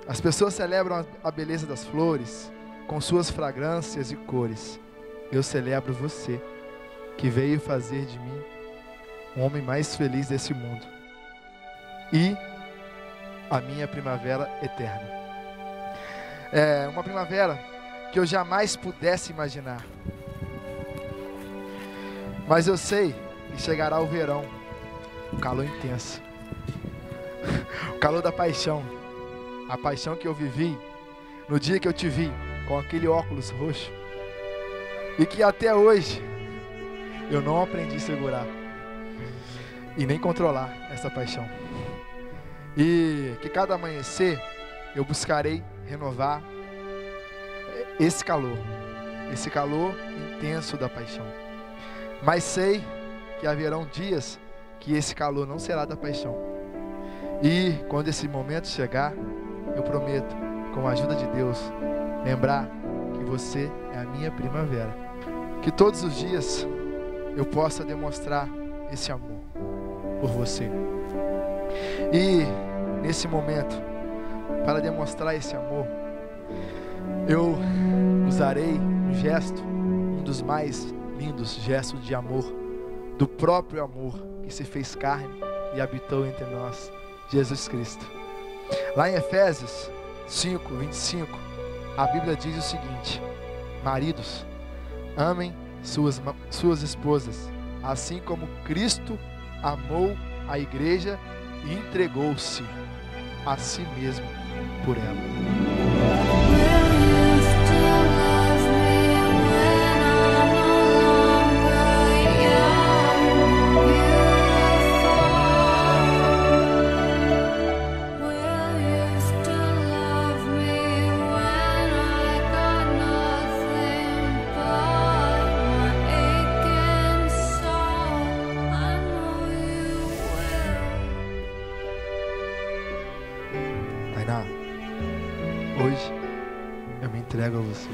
As pessoas celebram a beleza das flores, com suas fragrâncias e cores. Eu celebro você, que veio fazer de mim o homem mais feliz desse mundo. E a minha primavera eterna. É uma primavera que eu jamais pudesse imaginar. Mas eu sei que chegará o verão, o calor intenso, o calor da paixão, a paixão que eu vivi no dia que eu te vi com aquele óculos roxo e que até hoje eu não aprendi a segurar e nem controlar essa paixão. E que cada amanhecer eu buscarei renovar esse calor intenso da paixão. Mas sei que haverão dias que esse calor não será da paixão. E quando esse momento chegar, eu prometo, com a ajuda de Deus, lembrar que você é a minha primavera. Que todos os dias eu possa demonstrar esse amor por você. E nesse momento, para demonstrar esse amor, eu usarei um gesto, um dos mais lindos gestos de amor, do próprio amor que se fez carne e habitou entre nós, Jesus Cristo. Lá em Efésios 5:25, a Bíblia diz o seguinte: maridos, amem suas esposas, assim como Cristo amou a igreja e entregou-se a si mesmo por ela. Tainá, hoje eu me entrego a você.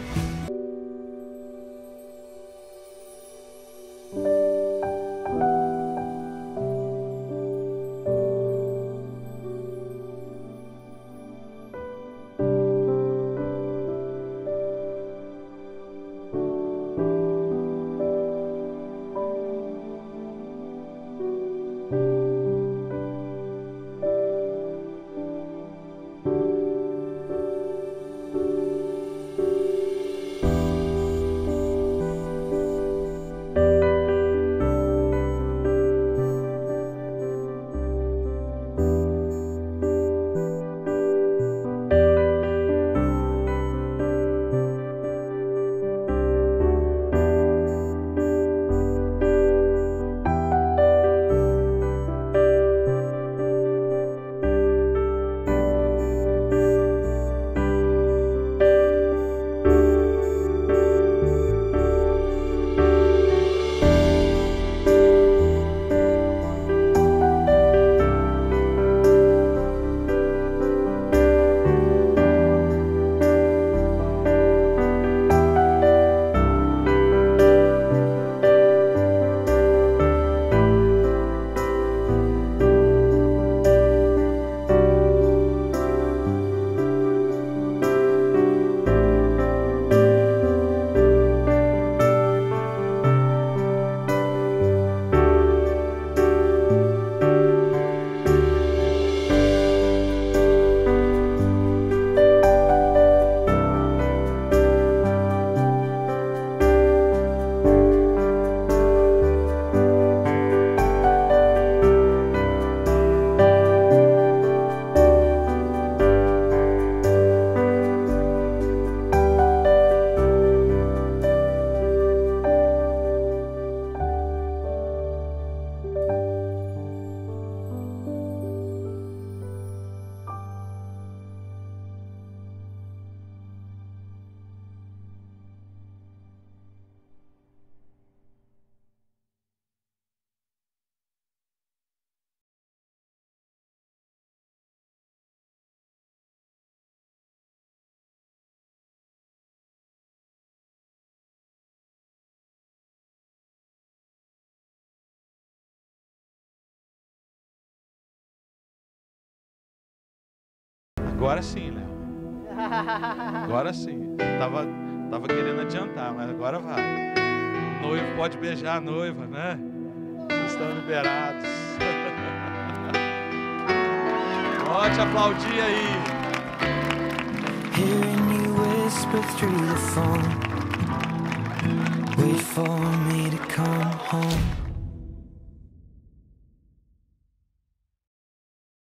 Agora sim, Léo. Agora sim. Tava querendo adiantar, mas agora vai. O noivo pode beijar a noiva, né? Vocês estão liberados. Pode aplaudir aí. Hearing you whisper through the phone, wait for me to come home.